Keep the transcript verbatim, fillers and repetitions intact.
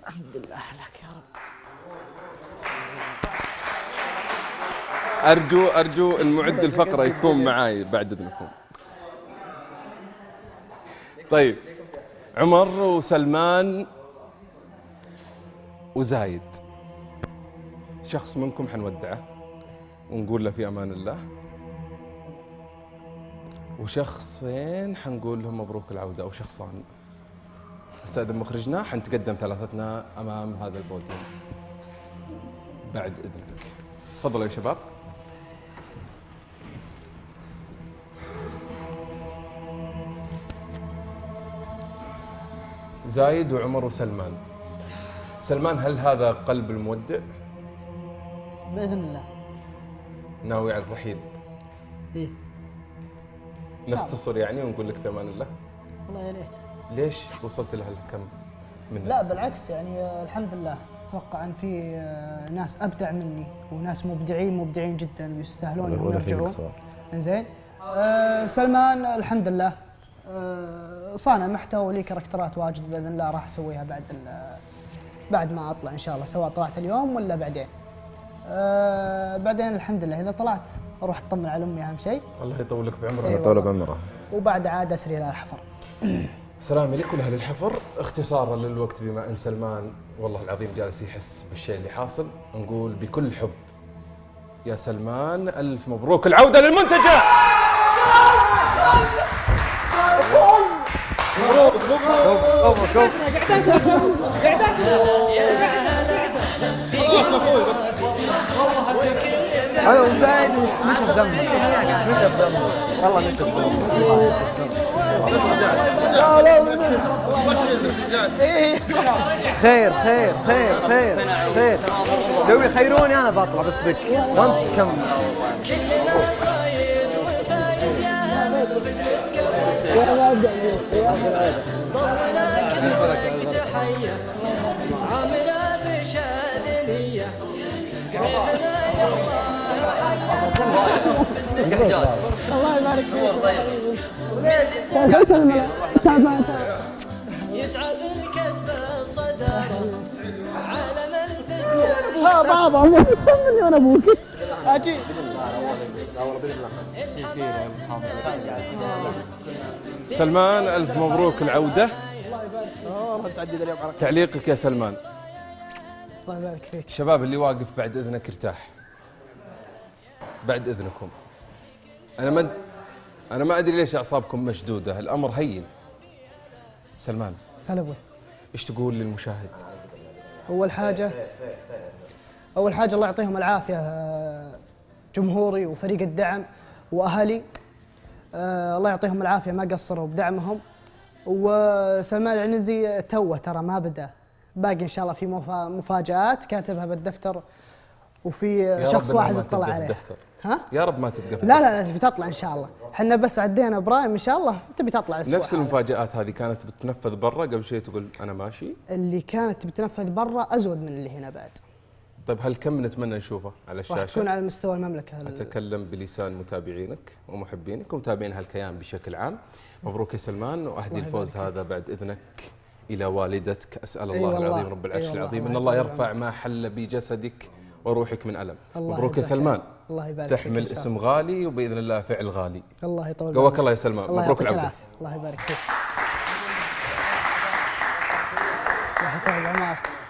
الحمد لله لك يا رب. أرجو أرجو إن معد الفقرة يكون معاي بعد إذنكم. طيب عمر وسلمان وزايد، شخص منكم حنودعه ونقول له في أمان الله، وشخصين حنقول لهم مبروك العودة، أو شخصان. استاذن مخرجنا، حنتقدم ثلاثتنا أمام هذا البوديوم بعد إذنك. تفضلوا يا شباب. زايد وعمر وسلمان. سلمان، هل هذا قلب المودع؟ بإذن الله. ناوي على الرحيل؟ إيه. نختصر يعني ونقول لك في أمان الله؟ والله يا ريت. ليش وصلت لها كم منها؟ لا بالعكس، يعني الحمد لله، أتوقع أن في ناس أبدع مني وناس مبدعين مبدعين جدا ويستاهلون أنهم يرجعون. إنزين. أه سلمان الحمد لله أه صانع محتوى ولي كاركترات واجد، بإذن الله راح أسويها بعد بعد ما أطلع إن شاء الله، سواء طلعت اليوم ولا بعدين. أه بعدين الحمد لله إذا طلعت أروح أطمن على أمي أهم شيء. الله يطول لك بعمرك. الله يطول بعمره. وبعد عاد أسري إلى الحفر. سلامي لكل أهل الحفر. اختصارا للوقت، بما أن سلمان والله العظيم جالس يحس بالشيء اللي حاصل، نقول بكل حب يا سلمان ألف مبروك العودة للمنتجة. مبروك مبروك. انا مساعد نشف دمه نشف دمه والله نشف دمه. خير خير خير خير خير. لو يخيروني انا بطلع بس بك، وانت كم. كلنا صايد وفايد يا هلا بزنس كافي. ضمنا كل تحيه عامله بشاد نيه. الله يبارك فيك. يتعب الكسب الصدارة عالم البزنس. ها بابا طمني وانا ابوك اجي. سلمان ألف مبروك العودة. والله تعدي اليوم على تعليقك يا سلمان. الله يبارك فيك. شباب اللي واقف بعد إذنك ارتاح، بعد إذنكم. أنا ما أنا ما أدري ليش أعصابكم مشدودة، الأمر هين. سلمان، هلا ابوي. إيش تقول للمشاهد؟ أول حاجة أول حاجة الله يعطيهم العافية جمهوري وفريق الدعم وأهلي، أه الله يعطيهم العافية ما قصروا بدعمهم. وسلمان العنزي توه ترى ما بدأ، باقي إن شاء الله في مفاجآت كاتبها بالدفتر، وفي شخص واحد يطلع عليه. ها؟ يا رب ما تبقى في لا لا لا تبي تطلع ان شاء الله، احنا بس عدينا برايم ان شاء الله تبي تطلع الاسبوع. نفس المفاجآت هذه كانت بتنفذ برا قبل شوي تقول انا ماشي؟ اللي كانت بتنفذ برا ازود من اللي هنا بعد. طيب هل كم نتمنى نشوفه على الشاشه؟ راح تكون على مستوى المملكه. اتكلم بلسان متابعينك ومحبينك ومتابعين هالكيان بشكل عام. مبروك يا سلمان، واهدي الفوز هذا بعد اذنك الى والدتك. اسال الله أيوة العظيم رب العرش أيوة العظيم ان الله يرفع ما حل بجسدك وروحك من ألم. مبروك يا سلمان. الله يبارك تحمل فيك اسم غالي وبإذن الله فعل غالي. الله يطول بعمرك. قواك الله يا سلمان. الله مبروك العودة. الله يبارك فيك. الله يطول عمرك.